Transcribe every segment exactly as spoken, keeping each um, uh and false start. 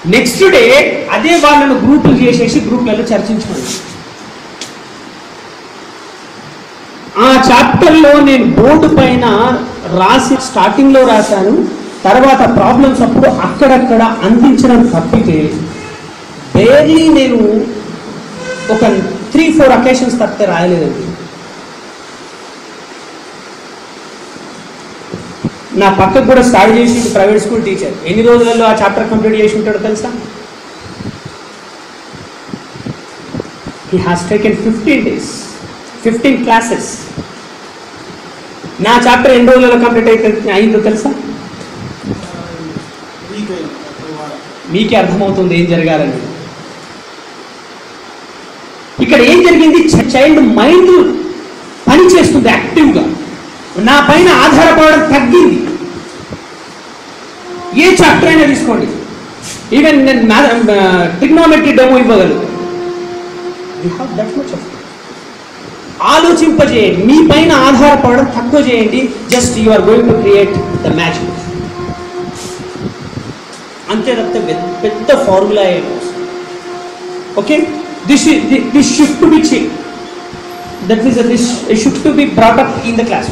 Next day అదే వాళ్ళను గ్రూపులు చేసేసి గ్రూప్లలో చర్చించుకోండి. ఆ చాప్టర్లో నేను బోర్డు పైన రాసి స్టార్టింగ్లో రాశాను, తర్వాత ప్రాబ్లమ్స్ అప్పుడు అక్కడక్కడ అందించడం తప్పితే డైలీ నేను ఒక త్రీ ఫోర్ అకేషన్స్ తప్పితే రాయలేదండి. నా పక్కకు కూడా స్టార్ట్ చేసి ప్రైవేట్ స్కూల్ టీచర్ ఎన్ని రోజులలో ఆ చాప్టర్ కంప్లీట్ చేసి ఉంటాడో తెలుసా? He has taken fifteen days fifteen classes. నా చాప్టర్ ఎన్ని రోజులలో కంప్లీట్ అయితే అయిందో తెలుసా? మీకే అర్థమవుతుంది ఏం జరగాలని. ఇక్కడ ఏం జరిగింది, చైల్డ్ మైండ్ పని చేస్తుంది యాక్టివ్గా, నా పైన ఆధారపడడం తగ్గింది. ఏ చాప్టర్ అయినా తీసుకోండి, ఈవెన్ నేను ట్రిగ్నోమెట్రీ డెమో ఇవ్వగలను. You have that much of ఆలోచింపజేయండి, మీ పైన ఆధారపడడం తక్కువ చేయండి. Just you are going to create the magic. అంతే తప్పితే పెద్ద ఫార్ములా ఏమో. Okay, this this should to be change. That means this should to be brought up in the class,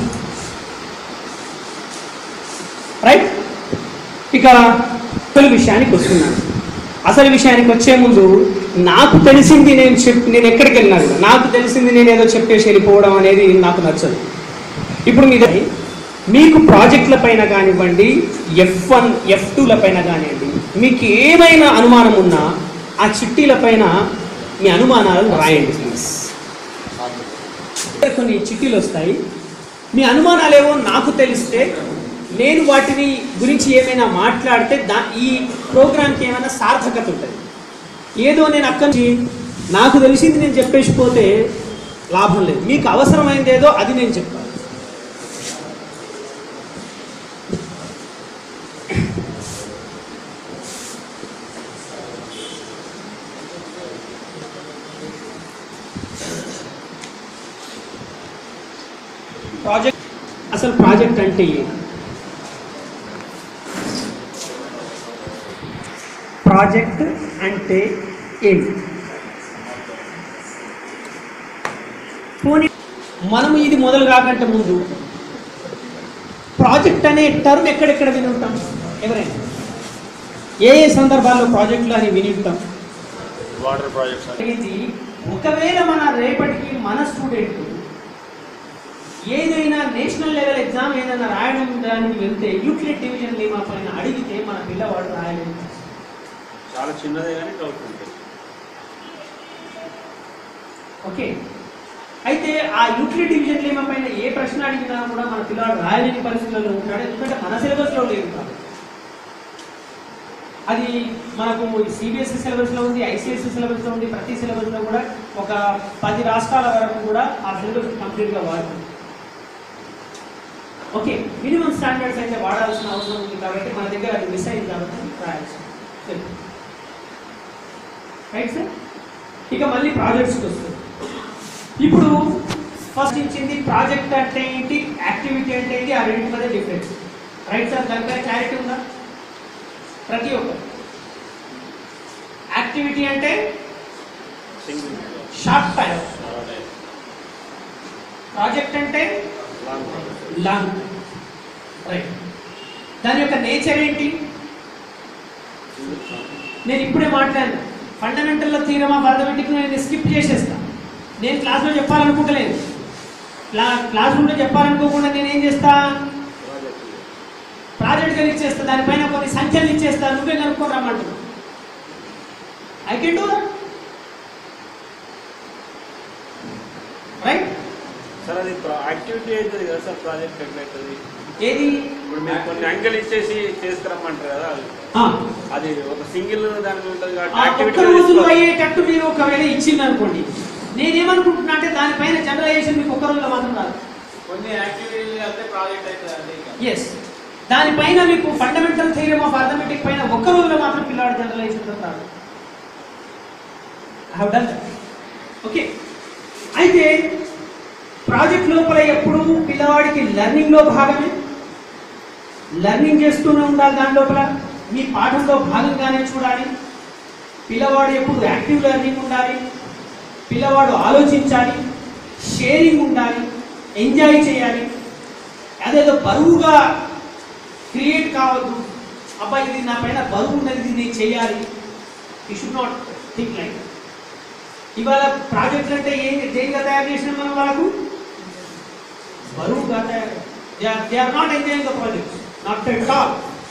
right? ఇక అసలు విషయానికి వస్తున్నాను. అసలు విషయానికి వచ్చే ముందు నాకు తెలిసింది నేను చెప్ నేను ఎక్కడికి వెళ్ళినా కూడా నాకు తెలిసింది నేను ఏదో చెప్పేసి వెళ్ళిపోవడం అనేది నాకు నచ్చదు. ఇప్పుడు మీద మీకు ప్రాజెక్టుల పైన కానివ్వండి, ఎఫ్ వన్ ఎఫ్ టూల పైన కానివ్వండి, మీకు ఏమైనా అనుమానం ఉన్నా ఆ చిట్టీల పైన మీ అనుమానాలను రాయండి ప్లీజ్. కొన్ని చిట్టీలు వస్తాయి, మీ అనుమానాలు ఏవో నాకు తెలిస్తే నేను వాటిని గురించి ఏమైనా మాట్లాడితే దా ఈ ప్రోగ్రామ్కి ఏమైనా సార్థకత ఉంటుంది. ఏదో నేను అక్కడి నుంచి నాకు తెలిసింది నేను చెప్పేసిపోతే లాభం లేదు. మీకు అవసరమైంది ఏదో అది నేను చెప్పాలి. ప్రాజెక్ట్ అసలు ప్రాజెక్ట్ అంటే ఏంటి? ప్రాజెక్ట్ అంటే ఏంటి? పోనీ మనము ఇది మొదలు కాకంటే ముందు ప్రాజెక్ట్ అనే టర్మ్ ఎక్కడెక్కడ విని ఉంటాం? ఎవరైనా ఏ ఏ సందర్భాల్లో ప్రాజెక్టులు అని విని ఉంటాం? Water projects. ఇది ఒకవేళ మన రేపటికి మన స్టూడెంట్ ఏదైనా నేషనల్ లెవెల్ ఎగ్జామ్ ఏదైనా రాయడం దానికి వెళ్తే యూక్లిడ్ డివిజన్ లేమా పైన అడిగితే మన పిల్లవాడు రాయలేదు. చాలా చిన్నదే కానీ డౌట్ ఉంటుంది. ఓకే, అయితే ఆ యూక్లిడ్ డివిజన్ లేమా పైన ఏ ప్రశ్న అడిగినా కూడా మన పిల్లవాడు రాయలేని పరిస్థితుల్లో ఉంటాడు. ఎందుకంటే మన సిలబస్లో లేదు కాదు. అది మనకు సిబిఎస్ఈ సిలబస్లో ఉంది, ఐసిఎస్ఈ సిలబస్లో ఉంది. ప్రతి సిలబస్లో కూడా ఒక పది రాష్ట్రాల వరకు కూడా ఆ సిలబస్ కంప్లీట్గా వాడుతుంది. ఓకే, మినిమం స్టాండర్డ్స్ అయితే వాడాల్సిన అవసరం ఉంది కాబట్టి మన దగ్గర అది మిస్ అయింది కాబట్టి రాయాల్సి రైట్ సార్. ఇక మళ్ళీ ప్రాజెక్ట్స్కి వస్తుంది. ఇప్పుడు ఫస్ట్ ఇచ్చింది ప్రాజెక్ట్ అంటే ఏంటి, యాక్టివిటీ అంటే ఏంటి, ఆ రెండింటి మధ్య డిఫరెన్స్. రైట్ సార్, దానిపై క్లారిటీ ఉందా? ప్రతి ఒక్కరు యాక్టివిటీ అంటే షార్ట్ టైం, ప్రాజెక్ట్ అంటే లాంగ్. రైట్, దాని యొక్క నేచర్ ఏంటి? నేను ఇప్పుడే మాట్లాడాను, ఫండమెంటల్లో థియరమ్ ఆఫ్ అర్థమెటిక్ నేను స్కిప్ చేసేస్తాను. నేను క్లాస్లో చెప్పాలనుకుంటలేదు. క్లా క్లాస్ రూమ్లో చెప్పాలనుకోకుండా నేను ఏం చేస్తా, ప్రాజెక్ట్ గా ఇచ్చేస్తా, దానిపైన కొన్ని సంఖ్యలు ఇచ్చేస్తా, నువ్వే కనుక్కొని రమ్మంటున్నా. I can do that. Right sir, అది యాక్టివిటీ అవుతుంది కదా సార్, ప్రాజెక్ట్ ఎట్లయితుంది? ఏది? ఇప్పుడు మీరు కొన్ని అంకెలు ఇచ్చేసి చేసుకురమ్మంటారు కదా, అది ఒక సింగిల్ దాని ఉంటుంది కాబట్టి రోజులు అయ్యేటట్టు మీరు ఒకవేళ ఇచ్చింది అనుకోండి, నేనేమనుకుంటున్నా అంటే దానిపైన జనరలైజేషన్ మీకు ఒక రోజులో మాత్రం రాదు. కొన్ని యాక్టివిటీలు అయితే ప్రాజెక్ట్ అవుతుంది. ఎస్, దానిపైన మీకు ఫండమెంటల్ థియరమ్ ఆఫ్ అర్థమెటిక్ పైన ఒక్క రోజులో మాత్రం పిల్లాడు జనరలైజేషన్ రాదు. I have done that. Okay, అయితే ప్రాజెక్ట్ లోపల ఎప్పుడు పిల్లవాడికి లెర్నింగ్లో భాగమే, లెర్నింగ్ చేస్తూనే ఉండాలి. దాని లోపల మీ పాఠంలో భాగంగానే చూడాలి. పిల్లవాడు ఎప్పుడు యాక్టివ్ లెర్నింగ్ ఉండాలి, పిల్లవాడు ఆలోచించాలి, షేరింగ్ ఉండాలి, ఎంజాయ్ చేయాలి. అదేదో బరువుగా క్రియేట్ కావద్దు, అబ్బాయి ఇది నా పైన బరువు ఉన్నది, ఇది నేను చేయాలి. You should not think like. ఇవాళ ప్రాజెక్టులు అంటే ఏం దేనిగా తయారు చేసిన మనం వాళ్ళకు బరువుగా తయారు. They are not enjoying the project, not at all.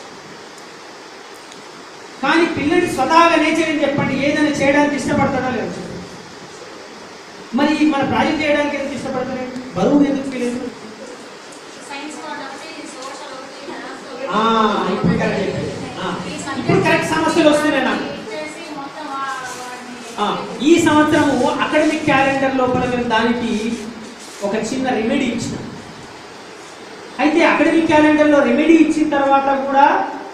కానీ పిల్లడి స్వతహాగా నేచర్ అని చెప్పండి, ఏదైనా చేయడానికి ఇష్టపడతాడా లేదు. మరి మన ప్రాజెక్ట్ చేయడానికి ఎందుకు ఇష్టపడతారు? బరువు ఎందుకు ఫీల్ అవుతుంది? ఇప్పుడు కరెక్ట్ సమస్యలు వస్తున్నాయి నాకు. ఈ సంవత్సరము అకాడమిక్ క్యాలెండర్ లోపల మేము దానికి ఒక చిన్న రెమెడీ ఇచ్చిన. అయితే అకాడమిక్ క్యాలెండర్లో రెమెడీ ఇచ్చిన తర్వాత కూడా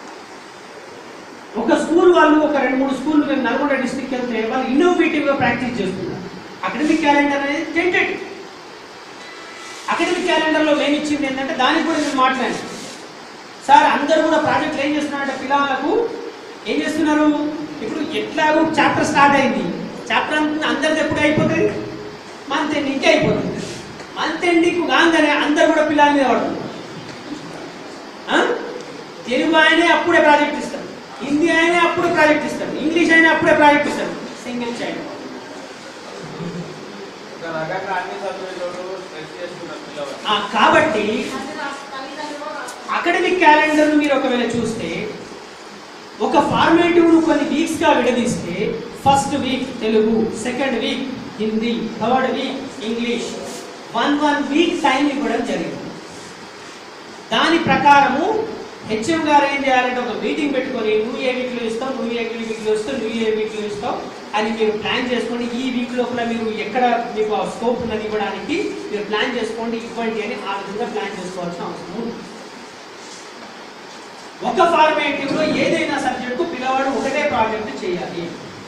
ఒక స్కూల్ వాళ్ళు, ఒక రెండు మూడు స్కూల్ మేము నల్గొండ డిస్ట్రిక్ట్ వెళ్తే వాళ్ళు ఇన్నోవేటివ్గా ప్రాక్టీస్ చేస్తున్నారు. అకాడమిక్ క్యాలెండర్ అనేది టెంటెడ్. అకాడమిక్ క్యాలెండర్లో మేము ఇచ్చింది ఏంటంటే దానికి కూడా నేను మాట్లాడాను. సార్ అందరూ కూడా ప్రాజెక్టులు ఏం చేస్తున్నారంటే పిల్లలకు ఏం చేస్తున్నారు, ఇప్పుడు ఎట్లాగో చాప్టర్ స్టార్ట్ అయింది, చాప్టర్ అంతా అందరిది ఎప్పుడు అయిపోతుంది, మంత్ ఎండింగ్కి అయిపోతుంది. మంత్ ఎండింగ్ కాగానే అందరు కూడా పిల్లల మీద పడుతుంది. తెలుగు ఆయనే అప్పుడే ప్రాజెక్ట్ ఇస్తారు, హిందీ అయినా అప్పుడే ప్రాజెక్ట్ ఇస్తారు, ఇంగ్లీష్ అయినా అప్పుడే ప్రాజెక్ట్ ఇస్తారు. సింగిల్ చైల్డ్ కాబట్టి అకాడమిక్ క్యాలెండర్ మీరు ఒకవేళ చూస్తే ఒక ఫార్మేటివ్ను కొన్ని వీక్స్గా విడదీస్తే first week Telugu, second week Hindi, third week English, one one week time ఇవ్వడం జరిగింది. దాని ప్రకారము హెచ్ఎం గారు ఏం చేయాలంటే ఒక మీటింగ్ పెట్టుకొని నువ్వు ఏ వీక్లో ఇస్తావు, నువ్వు ఏ వీక్లో ఇస్తావు, నువ్వు ఏ వీక్లో ఇస్తావు అని మీరు ప్లాన్ చేసుకోండి. ఈ వీక్ లోపల మీరు ఎక్కడ మీకు ఆ స్కోప్ ఉన్నది ఇవ్వడానికి మీరు ప్లాన్ చేసుకోండి, ఇవ్వండి అని ఆ విధంగా ప్లాన్ చేసుకోవాల్సిన అవసరం ఉంది. ఒక ఫార్మేటివ్లో ఏదైనా సబ్జెక్టు పిల్లవాడు ఒకటే ప్రాజెక్ట్ చేయాలి.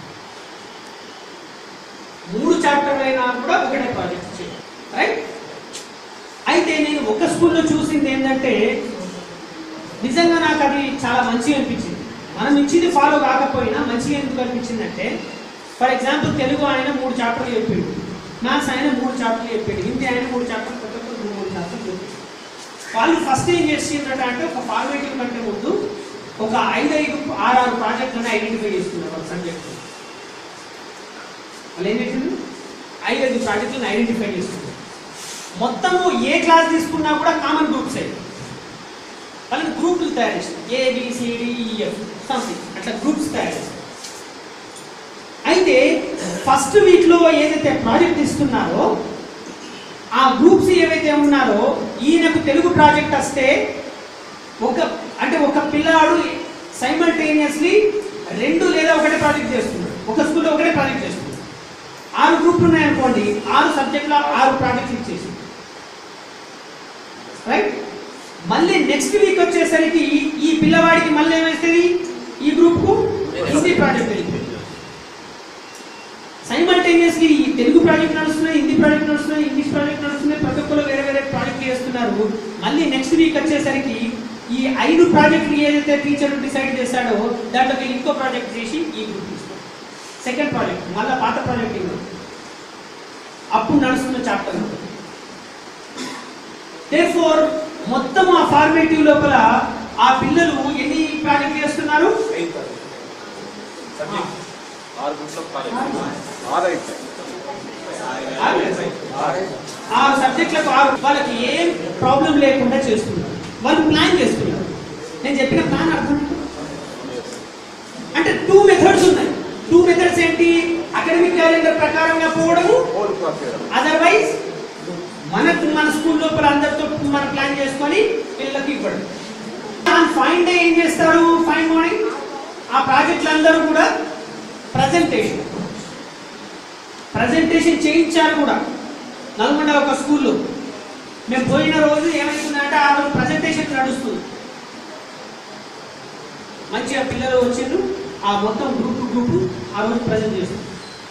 మూడు చాప్టర్లు అయినా కూడా ఒకటే ప్రాజెక్ట్ చేయాలి, రైట్? అయితే నేను ఒక స్కూల్లో చూసింది ఏంటంటే నిజంగా నాకు అది చాలా మంచిగా అనిపించింది. మనం ఇచ్చింది ఫాలో కాకపోయినా మంచిగా ఎందుకు అనిపించిందంటే, ఫర్ ఎగ్జాంపుల్ తెలుగు ఆయన మూడు చాప్టర్లు చెప్పాడు, మ్యాథ్స్ ఆయన మూడు చాప్టర్లు చెప్పాడు, హిందీ ఆయన మూడు చాప్టర్లు, కొత్త కొత్త మూడు చాప్టర్లు చెప్పాడు. వాళ్ళు ఫస్ట్ ఏం చేసిందంటే అంటే ఒక ఫార్మేటివ్ కంటే ముందు ఒక ఐదు ఐదు ఆరు ఆరు ప్రాజెక్టులను ఐడెంటిఫై చేస్తున్నారు వాళ్ళ సబ్జెక్టు. వాళ్ళు ఏం చేసింది, ఐదు ఐదు ప్రాజెక్టులను ఐడెంటిఫై చేస్తున్నారు. మొత్తము ఏ క్లాస్ తీసుకున్నా కూడా కామన్ గ్రూప్స్ అయ్యి వాళ్ళని గ్రూపులు తయారు చేస్తారు, ఏబిసిడిఈఎఫ్ సంథింగ్ అట్లా గ్రూప్స్ తయారు చేస్తారు. అయితే ఫస్ట్ వీక్లో ఏదైతే ప్రాజెక్ట్ ఇస్తున్నారో ఆ గ్రూప్స్ ఏవైతే ఉన్నారో ఈయనకు తెలుగు ప్రాజెక్ట్ వస్తే ఒక అంటే ఒక పిల్లాడు సైమల్టేనియస్లీ రెండు లేదా ఒకటే ప్రాజెక్ట్ చేస్తున్నాడు, ఒక స్కూల్లో ఒకటే ప్రాజెక్ట్ చేస్తున్నాడు. ఆరు గ్రూపులు ఉన్నాయనుకోండి, ఆరు సబ్జెక్టులో ఆరు ప్రాజెక్ట్స్ ఇచ్చేసి, రైట్? మళ్ళీ నెక్స్ట్ వీక్ వచ్చేసరికి ఈ పిల్లవాడికి మళ్ళీ ఏమవుతుంది, ఈ గ్రూప్కు హిందీ ప్రాజెక్ట్ వెళ్తుంది. సైమల్టేనియస్లీ ఈ తెలుగు ప్రాజెక్ట్ నడుస్తున్నాయి, హిందీ ప్రాజెక్ట్ నడుస్తున్నాయి, ఇంగ్లీష్ ప్రాజెక్ట్ నడుస్తున్నాయి, ప్రతి ఒక్కరు వేరే వేరే ప్రాజెక్ట్ చేస్తున్నారు. మళ్ళీ నెక్స్ట్ వీక్ వచ్చేసరికి ఈ ఐదు ప్రాజెక్టులు ఏదైతే టీచర్ డిసైడ్ చేశాడో దాంట్లో వీళ్ళు ఇంకో ప్రాజెక్ట్ చేసి ఈ గ్రూప్ తీసుకోండి. సెకండ్ ప్రాజెక్ట్ మళ్ళీ పాత ప్రాజెక్ట్ ఇంకా అప్పుడు నడుస్తున్న చాప్టర్. దేర్ఫోర్ మొత్తం ఆ ఫార్మేటివ్ లోపల ఆ పిల్లలు ఎన్ని ప్రాజెక్ట్ చేస్తున్నారు, ఆరు సబ్జెక్టులకు ఆరు. వాళ్ళకి ఏం ప్రాబ్లం లేకుండా చేస్తున్నారు, వాళ్ళు ప్లాన్ చేస్తున్నారు. నేను చెప్పిన ప్లాన్ అర్థం అంటే టూ మెథడ్స్ ఉన్నాయి. టూ మెథడ్స్ ఏంటి, అకాడమిక్ క్యాలెండర్ ప్రకారంగా పోవడము, అదర్వైజ్ మనకు మన స్కూల్ లోపల అందరితో మనం ప్లాన్ చేసుకొని పిల్లలకి ఇవ్వడం. ఫైన్ డే ఏం చేస్తారు, ఫైన్ మార్నింగ్ ఆ ప్రాజెక్టులు అందరూ కూడా ప్రజెంటేషన్ ప్రజెంటేషన్ చేయించారు కూడా. నల్గొండ ఒక స్కూల్లో మేము పోయిన రోజు ఏమైతుందంటే ఆ రోజు ప్రజెంటేషన్ నడుస్తుంది. మంచిగా పిల్లలు వచ్చిండ్రు, ఆ మొత్తం గ్రూప్ గ్రూప్ ఆ రోజు ప్రజెంట్ చేస్తుంది.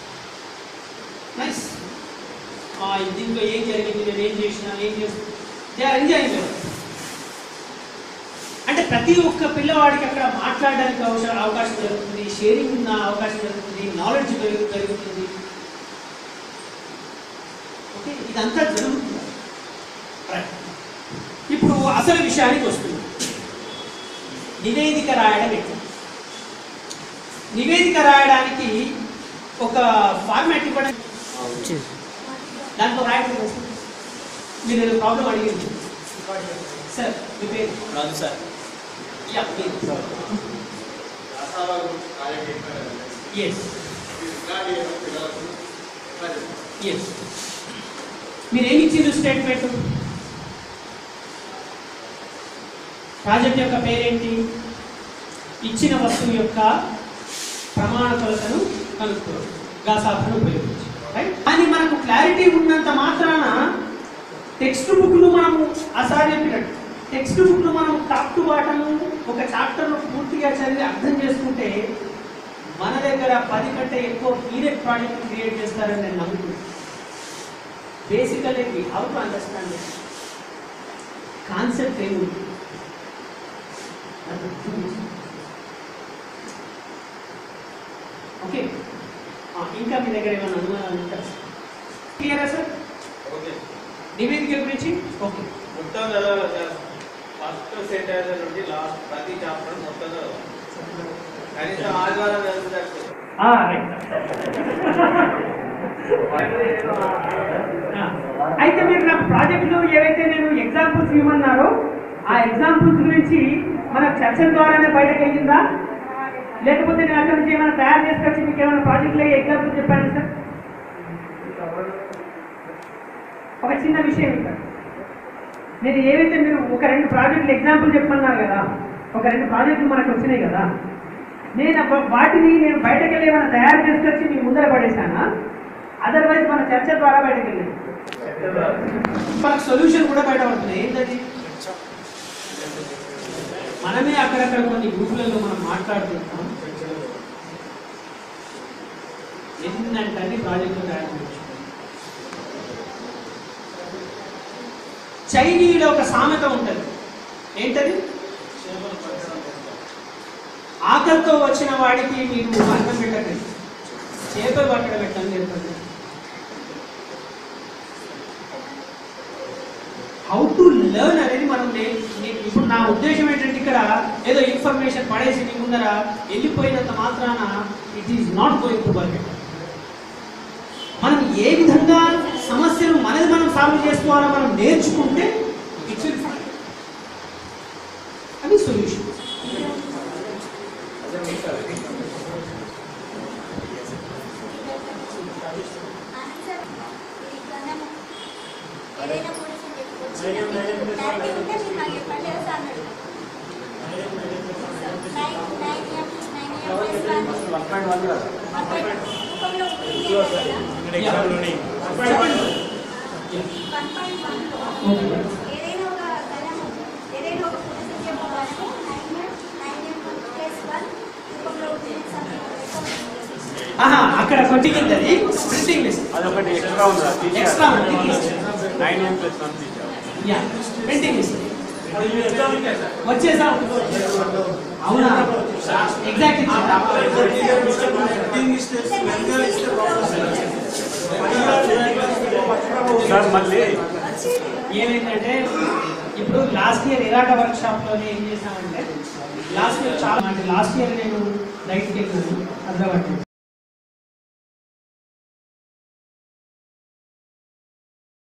నైస్. దీంట్లో ఏం జరిగింది, నేను ఏం చేసినా, ఏం చేస్తున్నా, దే ఆర్ ఎంజాయింగ్. అంటే ప్రతి ఒక్క పిల్లవాడికి అక్కడ మాట్లాడడానికి అవసరం అవకాశం జరుగుతుంది, షేరింగ్ ఉన్న అవకాశం జరుగుతుంది, నాలెడ్జ్ పెరుగు పెరుగుతుంది. ఓకే, ఇదంతా జరుగుతుంది. ఇప్పుడు అసలు విషయానికి వస్తుంది. నివేదిక రాయడం ఎట్లా? నివేదిక రాయడానికి ఒక ఫార్మాట్ ఇవ్వడం, దాంట్లో రాయడం మీరు ఏదో ప్రాబ్లం అడిగింది సార్. మీ పేరు? రాజు సార్. యా, మీరు ఎస్ ఎస్ మీరు ఏమి ఇచ్చింది స్టేట్మెంట్? ప్రాజెక్ట్ యొక్క పేరేంటి? ఇచ్చిన వస్తువు యొక్క ప్రమాణ కొలతను కనుక్కోవాలి, గాసాఫ్ను ఉపయోగించి. రైట్? కానీ మనకు క్లారిటీ ఉన్నంత మాత్రాన టెక్స్ట్ బుక్లు మనము అసారి చెప్పినట్టు టెక్స్ట్ బుక్లు మనం టాప్ టు బాటము ఒక చాప్టర్లో పూర్తిగా చదివి అర్థం చేసుకుంటే మన దగ్గర పది కంటే ఎక్కువ పీరియడ్ ప్రాజెక్ట్ క్రియేట్ చేస్తారని నేను నమ్ముతున్నాను. Basically we how to understand concept ఏముంది. ఓకే, ఇంకా మీ దగ్గర ఏమైనా అనుమానాలు ఉంటారా? క్లియరా సార్? నివేదిక గురించి ఓకే, మొత్తం చదవాలి సార్. ఫస్ట్ సెంటర్ నుండి లాస్ట్ ప్రతి చాప్టర్ మొత్తం చదవాలి. కనీసం ఆదివారం చదువుతారు. అయితే మీరు నాకు ప్రాజెక్టులు ఏవైతే నేను ఎగ్జాంపుల్స్ ఇవ్వమన్నారో ఆ ఎగ్జాంపుల్స్ గురించి మన చర్చల ద్వారానే బయటకు వెళ్ళిందా, లేకపోతే నేను అక్కడి నుంచి ఏమైనా తయారు చేసుకొచ్చి మీకు ఏమైనా ప్రాజెక్టులు ఎగ్జాంపుల్స్ చెప్పాను సార్? ఒక చిన్న విషయం ఇక్కడ, నేను ఏవైతే మీరు ఒక రెండు ప్రాజెక్టులు ఎగ్జాంపుల్ చెప్పమన్నారు కదా, ఒక రెండు ప్రాజెక్టులు మనకు వచ్చినాయి కదా, నేను వాటిని నేను బయటకు వెళ్ళి ఏమైనా తయారు చేసుకొచ్చి మీ ముందర పడేసానా? అదర్వైజ్ మన చర్చ ద్వారా బయటకు వెళ్ళాను, మనకు సొల్యూషన్ కూడా బయట పడుతుంది. ఏంటది? మనమే అక్కడక్కడ కొన్ని గ్రూపులలో మనం మాట్లాడుతుంటాం. ఏంటంటే ప్రాజెక్టులు తయారు చేయొచ్చు. చైనీయులో ఒక సామెత ఉంటుంది. ఏంటది? ఆకలితో వచ్చిన వాడికి మీరు అన్నం పెట్టండి, చేపలు పట్టడం పెట్టండి చెప్పండి. హౌ టు లెర్న్ అనేది మనం ఇప్పుడు నా ఉద్దేశం ఏంటంటే ఇక్కడ ఏదో ఇన్ఫర్మేషన్ పడేసి మీ ముందర వెళ్ళిపోయినంత మాత్రాన it is not going to work. మనం ఏ విధంగా సమస్యలు మనది మనం సాల్వ్ చేసుకోవాలో మనం నేర్చుకుంటే ఇట్స్ విల్ ఫైన్. అది సొల్యూషన్. అక్కడ కొట్టింది అది ప్రింటింగ్ మిస్, అదొకటి ఎక్స్ట్రా ఉందా? ఎక్స్ట్రా ఉంది. నైన్ ఎం ప్లస్ వన్ తీసాం. యా, ప్రింటింగ్ మిస్ వచ్చేసా? అవునా? ఎగ్జాక్ట్లీ. సార్ మళ్ళీ ఏమైందంటే ఇప్పుడు లాస్ట్ ఇయర్ ఇరాట వర్క్ షాప్లోనే ఏం చేసామంటే లాస్ట్ ఇయర్ చాలా అంటే లాస్ట్ ఇయర్ నేను రైట్కి వెళ్ళాను హైదరాబాద్.